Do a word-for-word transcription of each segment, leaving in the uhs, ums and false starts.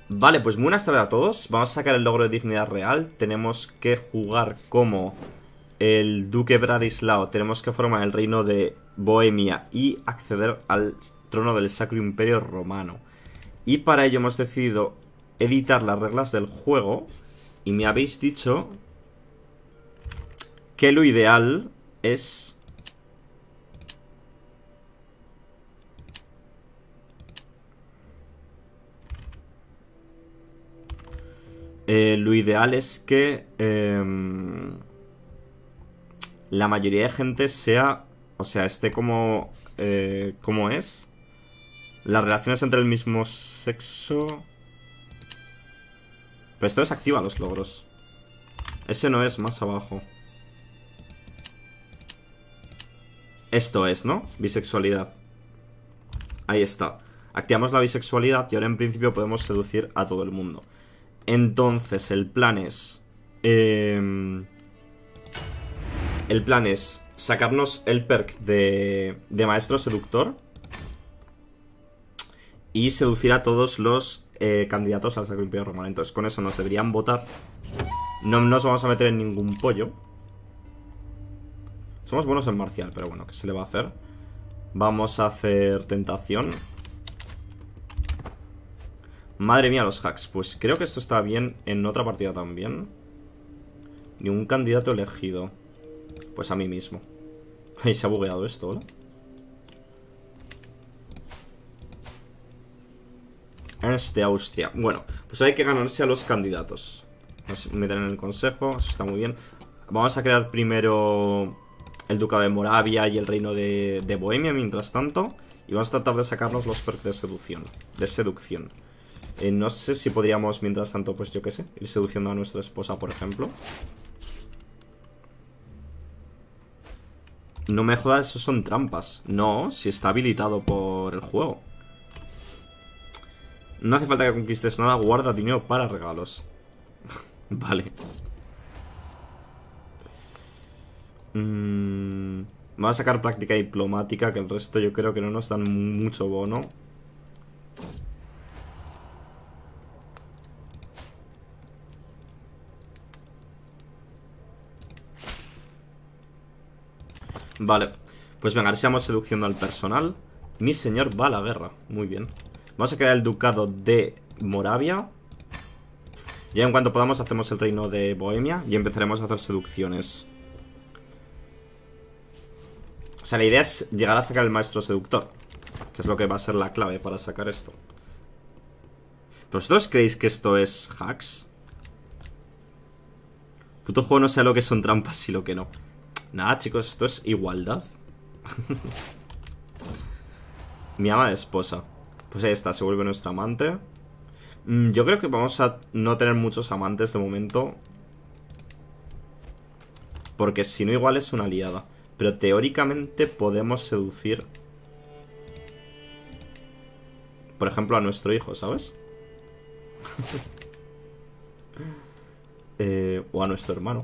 Vale, pues buenas tardes a todos. Vamos a sacar el logro de dignidad real. Tenemos que jugar como el duque Bradislao. Tenemos que formar el reino de Bohemia y acceder al trono del Sacro Imperio Romano. Y para ello hemos decidido editar las reglas del juego. Y me habéis dicho que lo ideal es... Eh, lo ideal es que eh, la mayoría de gente sea, o sea, esté como, eh, como es. Las relaciones entre el mismo sexo... Pero esto desactiva los logros. Ese no es, más abajo. Esto es, ¿no? Bisexualidad. Ahí está. Activamos la bisexualidad y ahora en principio podemos seducir a todo el mundo. Entonces, el plan es... Eh, el plan es sacarnos el perk de, de maestro seductor y seducir a todos los eh, candidatos al Sacro Imperio Romano. Entonces, con eso nos deberían votar. No nos vamos a meter en ningún pollo. Somos buenos en marcial, pero bueno, ¿qué se le va a hacer? Vamos a hacer tentación. Madre mía, los hacks. Pues creo que esto está bien en otra partida también. Ni un candidato elegido. Pues a mí mismo. Ahí se ha bugueado esto, ¿no? Ernst de Austria. Bueno, pues hay que ganarse a los candidatos. Nos meten en el consejo, eso está muy bien. Vamos a crear primero el ducado de Moravia y el reino de, de Bohemia mientras tanto. Y vamos a tratar de sacarnos los perks de seducción. De seducción. Eh, no sé si podríamos, mientras tanto, pues yo qué sé, ir seduciendo a nuestra esposa, por ejemplo. No me jodas, eso son trampas. No, si está habilitado por el juego. No hace falta que conquistes nada, guarda dinero para regalos. Vale. Mm, vamos a sacar práctica diplomática, que el resto yo creo que no nos dan mucho bono. Vale, pues venga, ahora sigamos seduciendo al personal. Mi señor va a la guerra, muy bien. Vamos a crear el ducado de Moravia. Ya en cuanto podamos hacemos el reino de Bohemia y empezaremos a hacer seducciones. O sea, la idea es llegar a sacar el maestro seductor, que es lo que va a ser la clave para sacar esto. ¿Vosotros creéis que esto es hacks? Puto juego no sé lo que son trampas y lo que no. Nada, chicos, esto es igualdad. Mi ama de esposa. Pues ahí está, se vuelve nuestra amante. mm, Yo creo que vamos a no tener muchos amantes de momento, porque si no igual es una aliada. Pero teóricamente podemos seducir, por ejemplo, a nuestro hijo, ¿sabes? eh, o a nuestro hermano.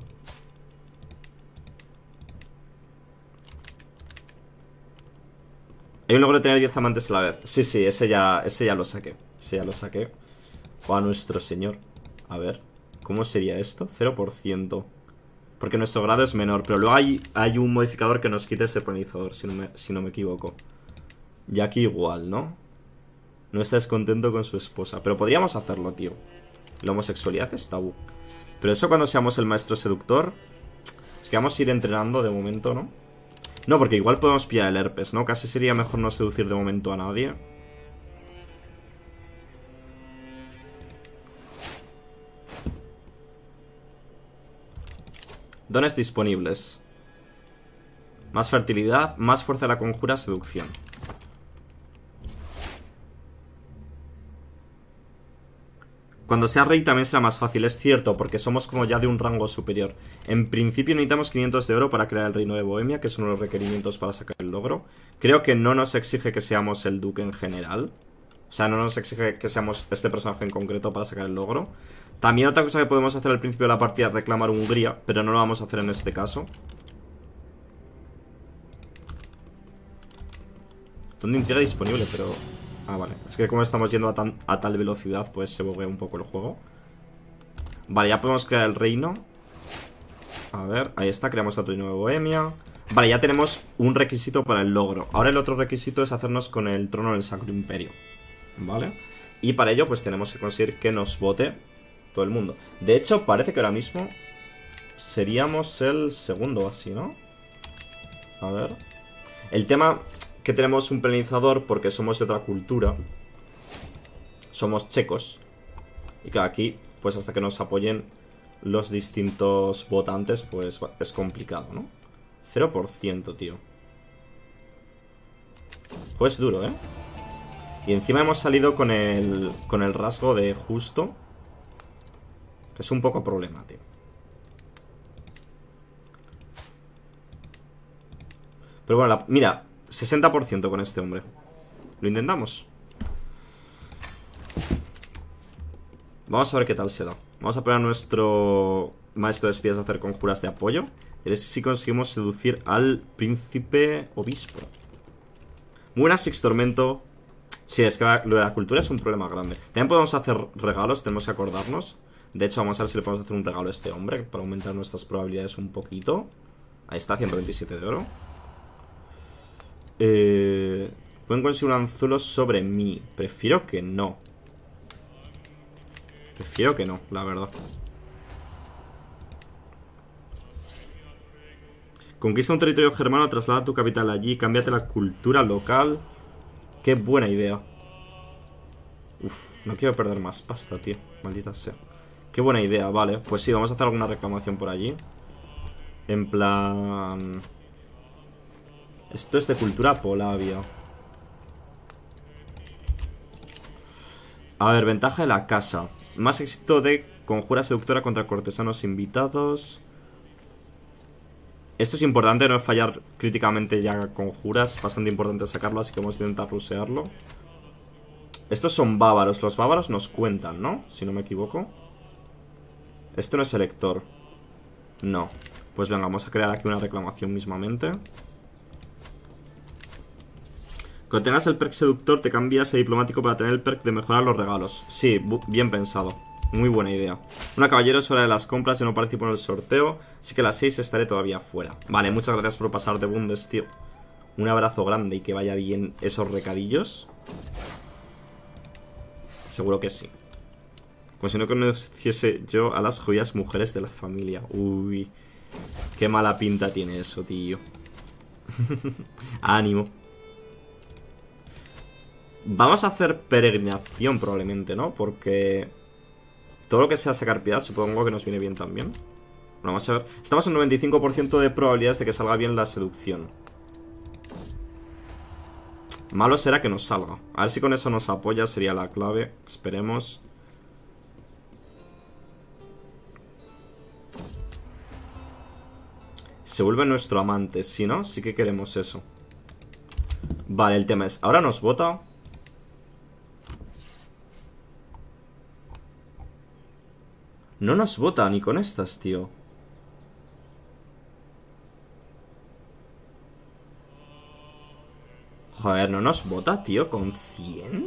Hay un logro de tener diez amantes a la vez. Sí, sí, ese ya, ese ya lo saqué. Ese ya lo saqué. O a nuestro señor. A ver, ¿cómo sería esto? cero por ciento. Porque nuestro grado es menor. Pero luego hay, hay un modificador que nos quita ese polinizador, si no me, si no me equivoco. Y aquí igual, ¿no? No está descontento con su esposa. Pero podríamos hacerlo, tío. La homosexualidad es tabú. Pero eso cuando seamos el maestro seductor. Es que vamos a ir entrenando de momento, ¿no? No, porque igual podemos pillar el herpes, ¿no? Casi sería mejor no seducir de momento a nadie. Dones disponibles. Más fertilidad, más fuerza de la conjura, seducción. Cuando sea rey también será más fácil, es cierto, porque somos como ya de un rango superior. En principio necesitamos quinientos de oro para crear el reino de Bohemia, que son los requerimientos para sacar el logro. Creo que no nos exige que seamos el duque en general. O sea, no nos exige que seamos este personaje en concreto para sacar el logro. También otra cosa que podemos hacer al principio de la partida es reclamar Hungría, pero no lo vamos a hacer en este caso. ¿Dónde intriga disponible? Pero... Ah, vale. Es que como estamos yendo a, tan, a tal velocidad, pues se boguea un poco el juego. Vale, ya podemos crear el reino. A ver, ahí está, creamos otro reino de Bohemia. Vale, ya tenemos un requisito para el logro. Ahora el otro requisito es hacernos con el trono del Sacro Imperio. Vale. Y para ello, pues tenemos que conseguir que nos vote todo el mundo. De hecho, parece que ahora mismo seríamos el segundo así, ¿no? A ver. El tema que tenemos un polinizador porque somos de otra cultura. Somos checos. Y claro, aquí, pues hasta que nos apoyen los distintos votantes, pues es complicado, ¿no? cero por ciento, tío. Pues duro, ¿eh? Y encima hemos salido con el, con el rasgo de justo. Que es un poco problema, tío. Pero bueno, la, mira, sesenta por ciento con este hombre. ¿Lo intentamos? Vamos a ver qué tal se da. Vamos a poner a nuestro maestro de espías a hacer conjuras de apoyo. Y a ver si conseguimos seducir al príncipe obispo. Muy buena, Six Tormento. Sí, es que lo de la cultura es un problema grande. También podemos hacer regalos, tenemos que acordarnos. De hecho, vamos a ver si le podemos hacer un regalo a este hombre para aumentar nuestras probabilidades un poquito. Ahí está, ciento veintisiete de oro. Eh, Pueden conseguir un anzuelo sobre mí. Prefiero que no. Prefiero que no, la verdad. Conquista un territorio germano, traslada tu capital allí, cámbiate la cultura local. Qué buena idea. Uf, no quiero perder más pasta, tío. Maldita sea. Qué buena idea, vale. Pues sí, vamos a hacer alguna reclamación por allí. En plan... Esto es de cultura polavia. A ver, ventaja de la casa. Más éxito de conjura seductora contra cortesanos invitados. Esto es importante, no fallar críticamente ya conjuras. Bastante importante sacarlo, así que vamos a intentar rusearlo. Estos son bávaros. Los bávaros nos cuentan, ¿no? Si no me equivoco. Este no es elector. No. Pues venga, vamos a crear aquí una reclamación mismamente. Cuando tengas el perk seductor, te cambias a diplomático para tener el perk de mejorar los regalos. Sí, bien pensado. Muy buena idea. Una caballero es hora de las compras. Yo no participo en el sorteo, así que a las seis estaré todavía fuera. Vale, muchas gracias por pasar de Bundes, tío. Un abrazo grande y que vaya bien esos recadillos. Seguro que sí. Como si no conociese yo a las joyas mujeres de la familia. Uy, qué mala pinta tiene eso, tío. Ánimo. Vamos a hacer peregrinación probablemente, ¿no? Porque todo lo que sea sacar piedad supongo que nos viene bien también. Bueno, vamos a ver. Estamos en noventa y cinco por ciento de probabilidades de que salga bien la seducción. Malo será que nos salga. A ver si con eso nos apoya, sería la clave. Esperemos. Se vuelve nuestro amante. Si no, sí que queremos eso. Vale, el tema es, ahora nos vota. No nos vota ni con estas, tío. Joder, ¿no nos vota, tío? ¿Con cien?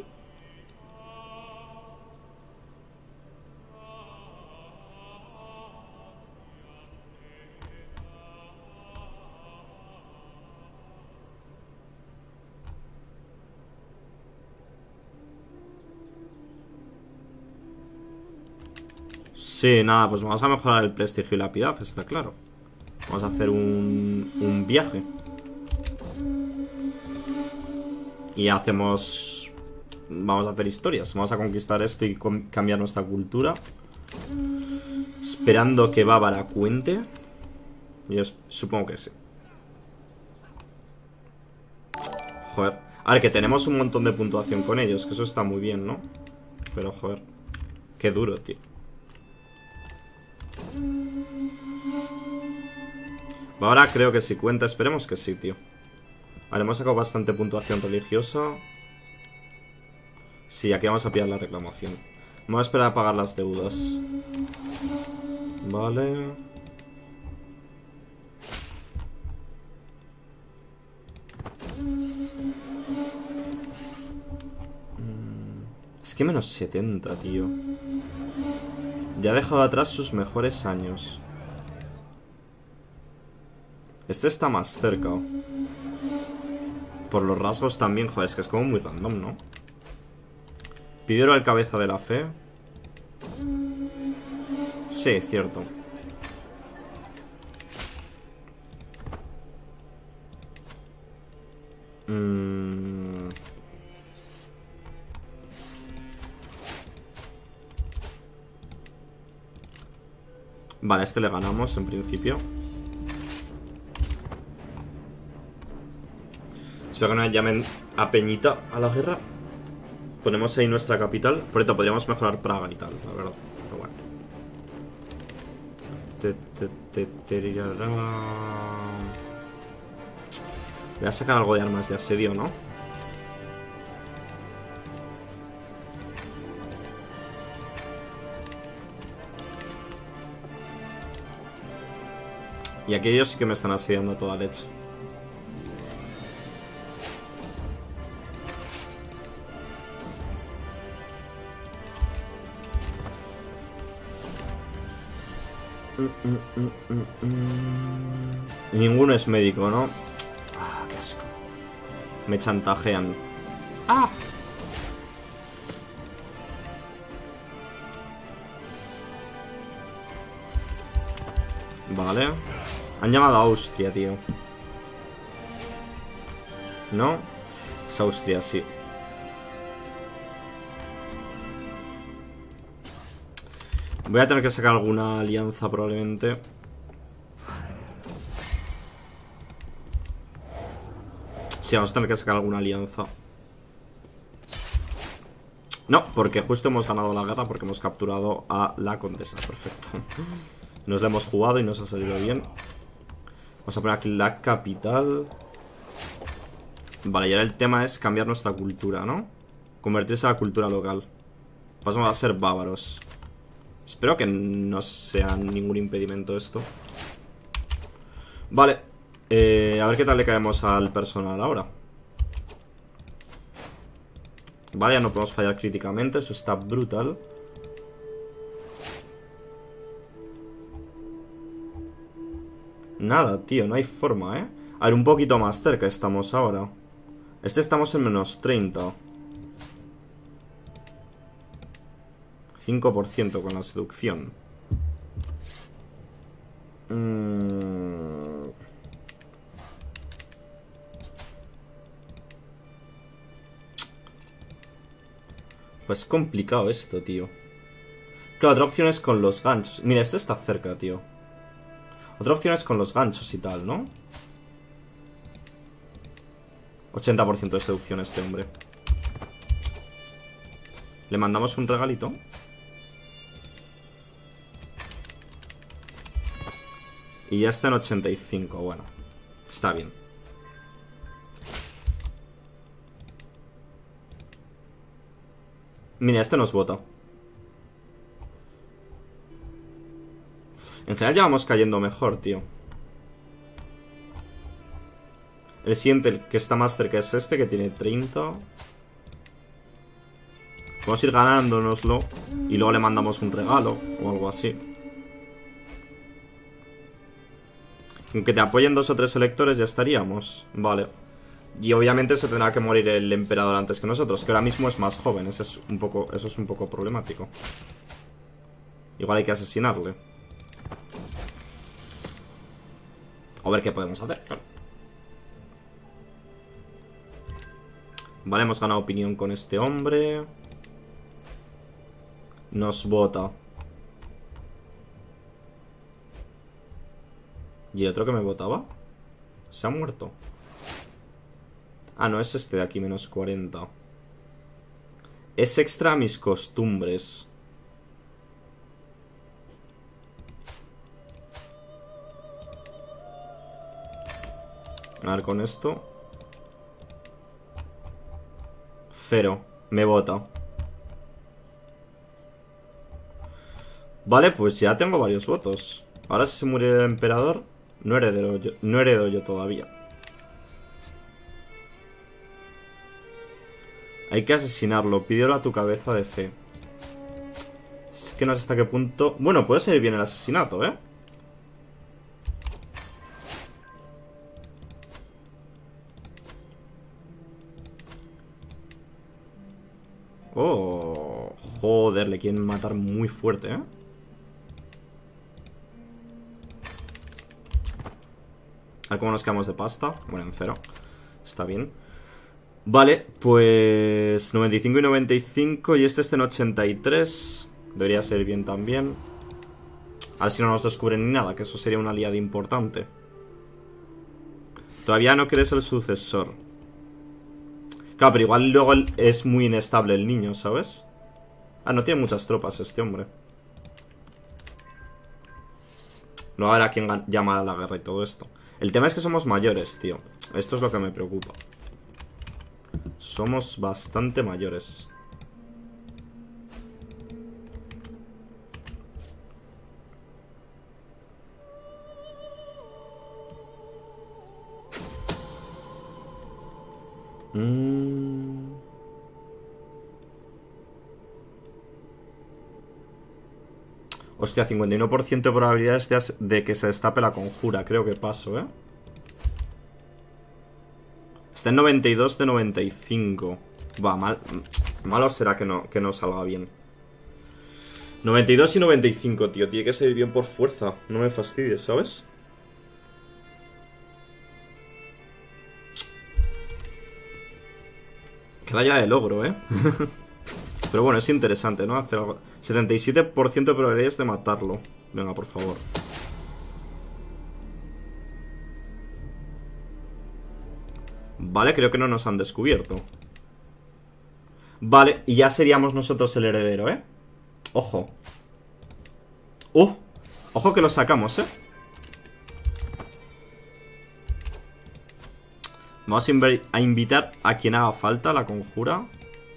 Sí, nada, pues vamos a mejorar el prestigio y la piedad, está claro. Vamos a hacer un, un viaje. Y hacemos... Vamos a hacer historias. Vamos a conquistar esto y cambiar nuestra cultura. Esperando que Bávara cuente. Yo supongo que sí. Joder. A ver, que tenemos un montón de puntuación con ellos. Que eso está muy bien, ¿no? Pero, joder. Qué duro, tío. Ahora creo que sí cuenta. Esperemos que sí, tío. Vale, hemos sacado bastante puntuación religiosa. Sí, aquí vamos a pillar la reclamación. Vamos a esperar a pagar las deudas. Vale. que menos setenta, tío. Ya ha dejado atrás sus mejores años. Este está más cerca. Por los rasgos también, joder, es que es como muy random, ¿no? Pidió al cabeza de la fe. Sí, cierto. Mm. Vale, este le ganamos en principio. Espero que no llamen a Peñita a la guerra. Ponemos ahí nuestra capital. Por esto podríamos mejorar Praga y tal, la verdad. Pero bueno. Te, te, te, te, Voy a sacar algo de armas de asedio, ¿no? Y aquellos sí que me están asediando a toda leche. Mm, mm, mm, mm, mm. Ninguno es médico, ¿no? Ah, qué asco. Me chantajean. ¡Ah! Vale. Han llamado a Austria, tío. ¿No? Es Austria, sí. Voy a tener que sacar alguna alianza probablemente. Sí, vamos a tener que sacar alguna alianza. No, porque justo hemos ganado la guerra porque hemos capturado a la condesa. Perfecto. Nos la hemos jugado y nos ha salido bien. Vamos a poner aquí la capital. Vale, y ahora el tema es cambiar nuestra cultura, ¿no? Convertirse a la cultura local. Pasamos a ser bávaros. Espero que no sea ningún impedimento esto. Vale. Eh, a ver qué tal le caemos al personal ahora. Vale, ya no podemos fallar críticamente. Eso está brutal. Nada, tío, no hay forma, ¿eh? A ver, un poquito más cerca estamos ahora. Este estamos en menos treinta. cinco por ciento con la seducción. Mm. Pues es complicado esto, tío. Claro, otra opción es con los ganchos. Mira, este está cerca, tío. Otra opción es con los ganchos y tal, ¿no? ochenta por ciento de seducción a este hombre. Le mandamos un regalito. Y ya está en ochenta y cinco, bueno. Está bien. Mira, este nos vota. En general ya vamos cayendo mejor, tío. El siguiente, el que está más cerca es este, que tiene treinta. Vamos a ir ganándonoslo. Y luego le mandamos un regalo o algo así. Aunque te apoyen dos o tres electores ya estaríamos. Vale. Y obviamente se tendrá que morir el emperador antes que nosotros, que ahora mismo es más joven. Eso es un poco, eso es un poco problemático. Igual hay que asesinarle. A ver qué podemos hacer, claro. Vale, hemos ganado opinión con este hombre. Nos vota. ¿Y el otro que me votaba? ¿Se ha muerto? Ah, no, es este de aquí, menos cuarenta. Es extra a mis costumbres. A ver, con esto. Cero. Me vota. Vale, pues ya tengo varios votos. Ahora si se muere el emperador, no heredo yo, no heredo yo todavía. Hay que asesinarlo. Pídelo a tu cabeza de fe. Es que no sé hasta qué punto... Bueno, puede salir bien el asesinato, ¿eh? Oh, joder, le quieren matar muy fuerte, ¿eh? A ver cómo nos quedamos de pasta. Bueno, en cero. Está bien. Vale, pues noventa y cinco y noventa y cinco. Y este está en ochenta y tres. Debería ser bien también. A ver si no nos descubren ni nada, que eso sería una aliada importante. Todavía no crees el sucesor. Claro, pero igual luego es muy inestable el niño, ¿sabes? Ah, no tiene muchas tropas este hombre. Luego habrá quien llama a la guerra y todo esto. El tema es que somos mayores, tío. Esto es lo que me preocupa. Somos bastante mayores. Mm. Hostia, cincuenta y uno por ciento de probabilidades de que se destape la conjura. Creo que paso, ¿eh? Está en noventa y dos de noventa y cinco. Va, mal, malo será que no, que no salga bien. noventa y dos y noventa y cinco, tío. Tiene que salir bien por fuerza. No me fastidies, ¿sabes? Queda ya de logro, ¿eh? Pero bueno, es interesante, ¿no? Hacer algo. setenta y siete por ciento de probabilidades de matarlo. Venga, por favor. Vale, creo que no nos han descubierto. Vale, y ya seríamos nosotros el heredero, ¿eh? Ojo. Uh, ojo que lo sacamos, ¿eh? Vamos a, inv a invitar a quien haga falta a la conjura.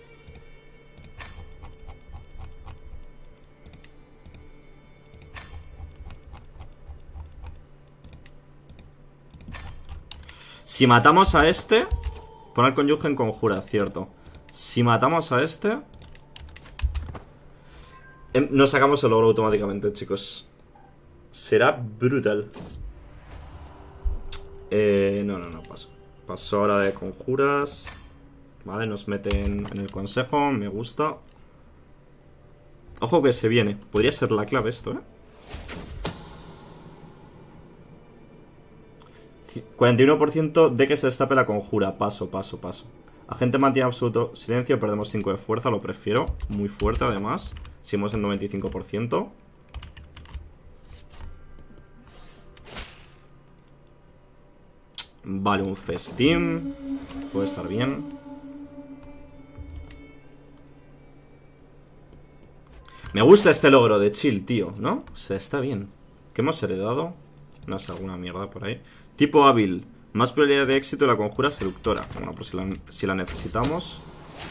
Si matamos a este, poner cónyuge en conjura, cierto. Si matamos a este, eh, nos sacamos el logro automáticamente, chicos. Será brutal. Eh, no, no, no, paso. Paso ahora de conjuras. Vale, nos meten en el consejo, me gusta. Ojo que se viene. Podría ser la clave esto, ¿eh? cuarenta y uno por ciento de que se destape la conjura. Paso, paso, paso. Agente mantiene absoluto silencio. Perdemos cinco de fuerza, lo prefiero. Muy fuerte además. Seguimos en noventa y cinco por ciento. Vale, un festín. Puede estar bien. Me gusta este logro de chill, tío, ¿no? O sea, está bien. ¿Qué hemos heredado? No sé, alguna mierda por ahí. Tipo hábil. Más probabilidad de éxito de la conjura seductora. Bueno, pues si la, si la necesitamos.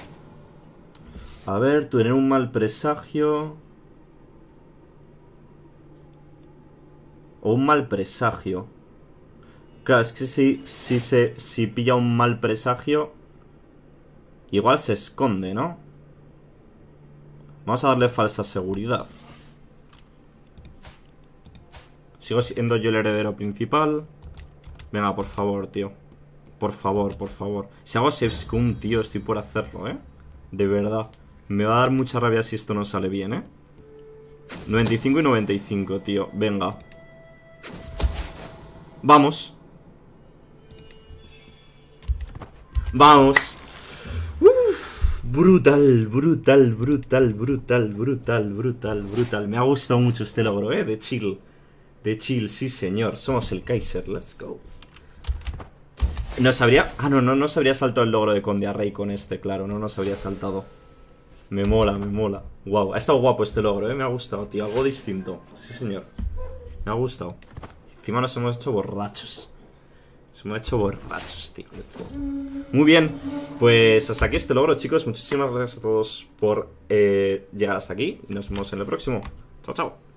A ver, tener un mal presagio. O un mal presagio. Claro, es que si, si, se, si pilla un mal presagio, igual se esconde, ¿no? Vamos a darle falsa seguridad. Sigo siendo yo el heredero principal. Venga, por favor, tío. Por favor, por favor. Si hago save scum, tío, estoy por hacerlo, ¿eh? De verdad. Me va a dar mucha rabia si esto no sale bien, ¿eh? noventa y cinco y noventa y cinco, tío. Venga. Vamos. Vamos. Uf, brutal, brutal, brutal, brutal, brutal, brutal, brutal. Me ha gustado mucho este logro, ¿eh? De chill. De chill, sí señor. Somos el Kaiser, let's go. Nos habría... Ah, no, no nos habría saltado el logro de Conde a Rey con este, claro. No nos habría saltado. Me mola, me mola. Wow, ha estado guapo este logro, ¿eh? Me ha gustado, tío. Algo distinto. Sí señor. Me ha gustado. Encima nos hemos hecho borrachos. Nos hemos hecho borrachos, tío. Let's go. Muy bien. Pues hasta aquí este logro, chicos. Muchísimas gracias a todos por eh, llegar hasta aquí. Y nos vemos en el próximo. Chao, chao.